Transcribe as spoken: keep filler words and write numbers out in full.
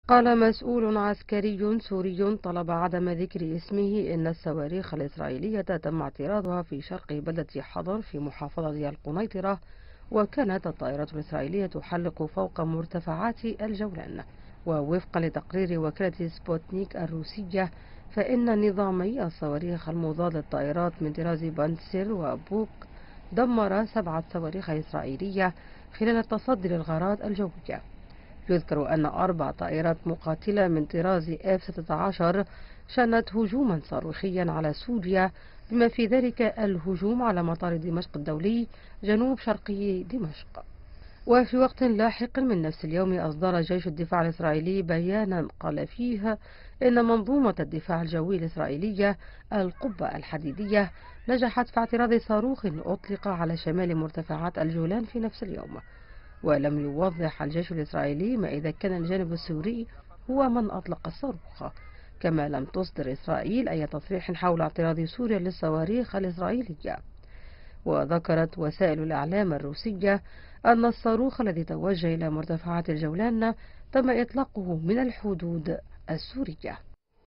قال مسؤول عسكري سوري طلب عدم ذكر اسمه إن الصواريخ الإسرائيلية تم اعتراضها في شرق بلدة حضر في محافظة القنيطرة، وكانت الطائرات الإسرائيلية تحلق فوق مرتفعات الجولان. ووفقا لتقرير وكالة سبوتنيك الروسية، فإن نظامي الصواريخ المضاد للطائرات من طراز بانسر وبوك دمر سبعة صواريخ إسرائيلية خلال التصدي للغارات الجوية. يذكر أن أربع طائرات مقاتلة من طراز إف ستة عشر شنت هجوما صاروخيا على سوريا، بما في ذلك الهجوم على مطار دمشق الدولي جنوب شرقي دمشق. وفي وقت لاحق من نفس اليوم أصدر جيش الدفاع الإسرائيلي بيانا قال فيه إن منظومة الدفاع الجوي الإسرائيلية القبة الحديدية نجحت في اعتراض صاروخ أطلق على شمال مرتفعات الجولان في نفس اليوم. ولم يوضح الجيش الإسرائيلي ما إذا كان الجانب السوري هو من أطلق الصاروخ، كما لم تصدر إسرائيل أي تصريح حول اعتراض سوريا للصواريخ الإسرائيلية. وذكرت وسائل الإعلام الروسية أن الصاروخ الذي توجه إلى مرتفعات الجولان تم إطلاقه من الحدود السورية.